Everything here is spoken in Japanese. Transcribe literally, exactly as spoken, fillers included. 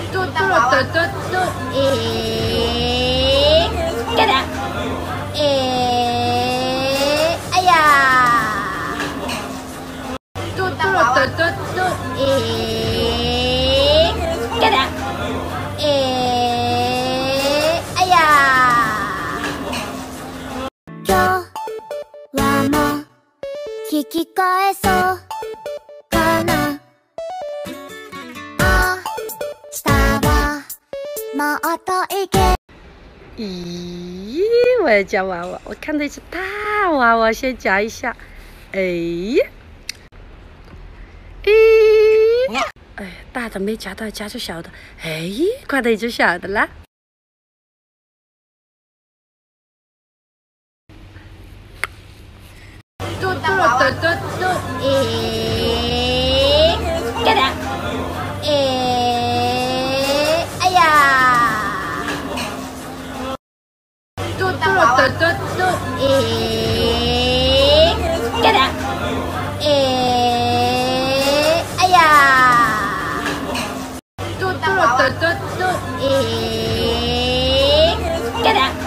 Tuh, tuh, tuh, tuh, tuh. Eh, kada. Eh, ayah. Tuh, tuh, tuh, tuh, tuh. Eh, kada. Eh, ayah. 今日はもう引き返そうかな。あ明日はもっといけ。 咦，我要夹娃娃，我看到一只大娃娃，先夹一下。哎，咦，哎，大的没夹到，夹住小的。哎，快到一只小的啦。 Tuh, tuh, tuh, tuh, tuh. Eh, kada. Eh, ayah. Tuh, tuh, tuh, tuh, tuh. Eh, kada. Eh, ayah. Tuh, tuh, tuh, tuh, tuh. Eh, kada.